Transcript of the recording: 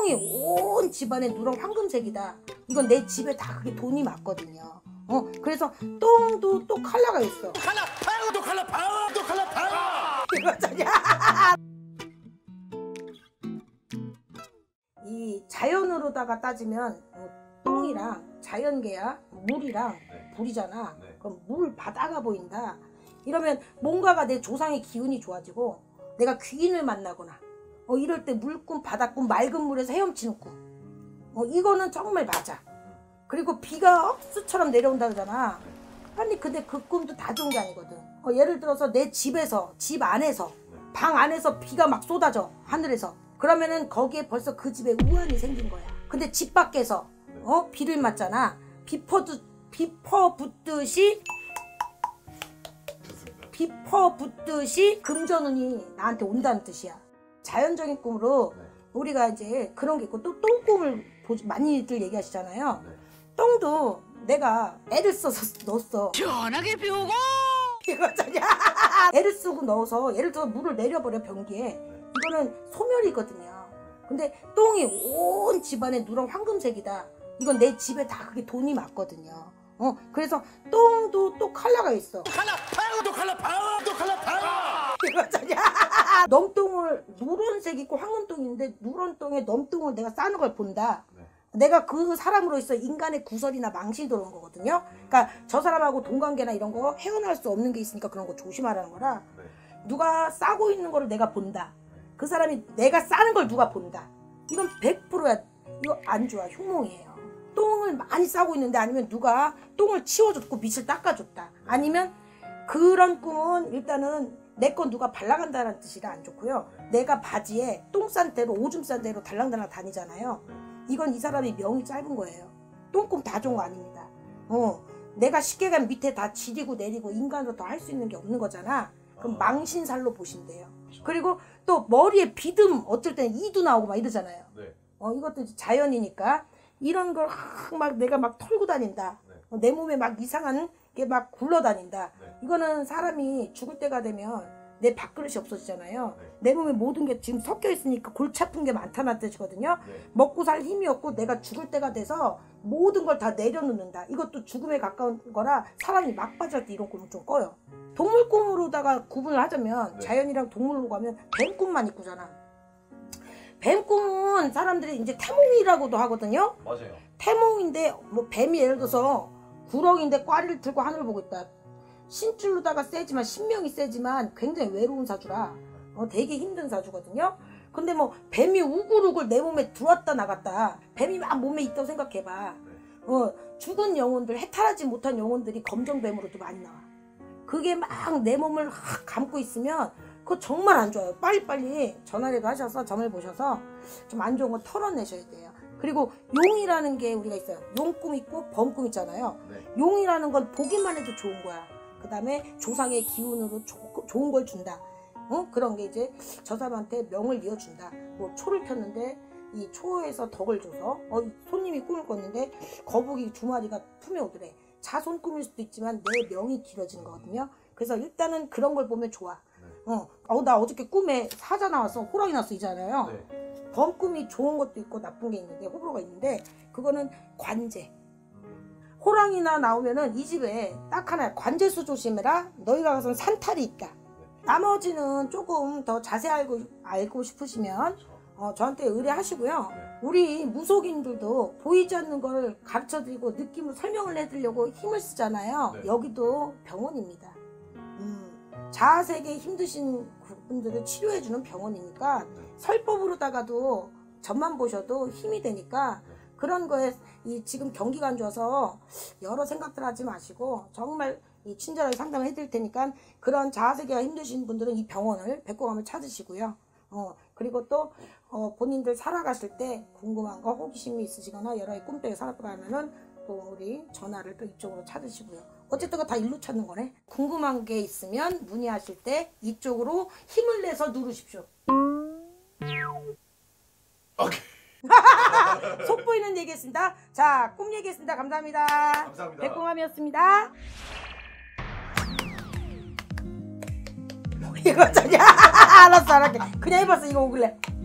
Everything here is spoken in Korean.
똥이 온 집안에 누런 황금색이다. 이건 내 집에 다 그게 돈이 맞거든요. 그래서 똥도 또 컬러가 있어. 칼라 파워 또 칼라 파워 또 칼라 파워. 이거잖아. 이 자연으로다가 따지면 똥이랑 자연계야 물이랑 불이잖아. 그럼 물 바다가 보인다. 이러면 뭔가가 내 조상의 기운이 좋아지고 내가 귀인을 만나거나 이럴 때 물꿈, 바닷꿈, 맑은 물에서 헤엄치는 꿈. 이거는 정말 맞아. 그리고 비가 억수처럼 내려온다 그러잖아. 아니 근데 그 꿈도 다 좋은 게 아니거든. 예를 들어서 내 집에서, 집 안에서, 방 안에서 비가 막 쏟아져 하늘에서. 그러면은 거기에 벌써 그 집에 우환이 생긴 거야. 근데 집 밖에서 비를 맞잖아. 비퍼 붙듯이 금전운이 나한테 온다는 뜻이야. 자연적인 꿈으로 우리가 이제 그런 게 있고 또 똥꿈을 많이들 얘기하시잖아요. 똥도 내가 애를 써서 넣었어. 시원하게 비우고 이거잖아. 애를 쓰고 넣어서 예를 들어 물을 내려버려 변기에. 이거는 소멸이거든요. 근데 똥이 온 집안에 누런 황금색이다. 이건 내 집에 다 그게 돈이 맞거든요. 그래서 똥도 또 컬러가 있어. 칼라 파워 또 칼라 파워 또 칼라 파워. 이거잖아. 넘똥을 누런색 있고 황금똥이 있는데 누런 똥에 넘똥을 내가 싸는 걸 본다. 내가 그 사람으로서 인간의 구설이나 망신이 들어온 거거든요. 그러니까 저 사람하고 돈관계나 이런 거 헤어날 수 없는 게 있으니까 그런 거 조심하라는 거라. 누가 싸고 있는 거를 내가 본다. 그 사람이 내가 싸는 걸 누가 본다. 이건 100%야. 이거 안 좋아. 흉몽이에요. 똥을 많이 싸고 있는데 아니면 누가 똥을 치워줬고 밑을 닦아줬다. 아니면 그런 꿈은 일단은 내 건 누가 발라간다는 뜻이라 안 좋고요. 내가 바지에 똥 싼 대로 오줌 싼 대로 달랑달랑 다니잖아요. 이건 이 사람이 명이 짧은 거예요. 똥꿈 다 좋은 거 아닙니다. 내가 쉽게 가면 밑에 다 지리고 내리고 인간으로 더 할 수 있는 게 없는 거잖아. 그럼 망신살로 보신대요. 그리고 또 머리에 비듬 어쩔 때는 이도 나오고 막 이러잖아요. 이것도 자연이니까 이런 걸 막 내가 막 털고 다닌다. 내 몸에 막 이상한 게 막 굴러다닌다. 이거는 사람이 죽을 때가 되면 내 밥그릇이 없어지잖아요. 내 몸에 모든 게 지금 섞여 있으니까 골치 아픈 게 많다는 뜻이거든요. 먹고 살 힘이 없고 내가 죽을 때가 돼서 모든 걸 다 내려놓는다. 이것도 죽음에 가까운 거라 사람이 막 빠질 때 이런 꿈을 좀 꿔요. 동물 꿈으로다가 구분을 하자면 자연이랑 동물로 가면 뱀 꿈만 있고잖아. 뱀 꿈은 사람들이 이제 태몽이라고도 하거든요. 맞아요. 태몽인데 뭐 뱀이 예를 들어서 구렁인데 꽈리를 들고 하늘을 보고 있다. 신줄로다가 세지만 신명이 세지만 굉장히 외로운 사주라 되게 힘든 사주거든요. 근데 뭐 뱀이 우글우글 내 몸에 들어왔다 나갔다. 뱀이 막 몸에 있다고 생각해봐. 죽은 영혼들, 해탈하지 못한 영혼들이 검정뱀으로도 많이 나와. 그게 막 내 몸을 감고 있으면 그거 정말 안 좋아요. 빨리빨리 전화라도 하셔서 점을 보셔서 좀 안 좋은 거 털어내셔야 돼요. 그리고 용이라는 게 우리가 있어요. 용꿈 있고 범꿈 있잖아요. 용이라는 건 보기만 해도 좋은 거야. 그 다음에 조상의 기운으로 좋은 걸 준다. 그런 게 이제 저 사람한테 명을 이어준다. 뭐 초를 폈는데 이 초에서 덕을 줘서 손님이 꿈을 꿨는데 거북이 2마리가 품에 오더래. 자손 꿈일 수도 있지만 내 명이 길어지는 거거든요. 그래서 일단은 그런 걸 보면 좋아. 나 어저께 꿈에 사자 나왔어. 호랑이 나왔어 이잖아요. 범꿈이 좋은 것도 있고 나쁜 게 있는데 호불호가 있는데 그거는 관제. 호랑이나 나오면은 이 집에 딱 하나 관제수 조심해라. 너희가 가서는 산탈이 있다. 나머지는 조금 더 자세히 알고 싶으시면 저한테 의뢰하시고요. 우리 무속인들도 보이지 않는 걸 가르쳐드리고 느낌을 설명을 해드리려고 힘을 쓰잖아요. 여기도 병원입니다. 자아세계 힘드신 분들을 치료해주는 병원이니까 설법으로다가도 점만 보셔도 힘이 되니까 그런 거에 지금 경기가 안 좋아서 여러 생각들 하지 마시고 정말 친절하게 상담을 해드릴 테니까 그런 자아세계가 힘드신 분들은 이 병원을 백곡암을 찾으시고요. 그리고 또 본인들 살아가실 때 궁금한 거 호기심이 있으시거나 여러 꿈속에 살았다 하면은 또 우리 전화를 또 이쪽으로 찾으시고요. 어쨌든 다 일로 찾는 거네. 궁금한 게 있으면 문의하실 때 이쪽으로 힘을 내서 누르십시오. 오케이. 속 보이는 얘기했습니다. 자, 꿈 얘기했습니다. 감사합니다. 감사합니다. 백궁암이었습니다. 이거 저냐? 알았어, 알았게. 그냥 해봤어. 이거 오길래.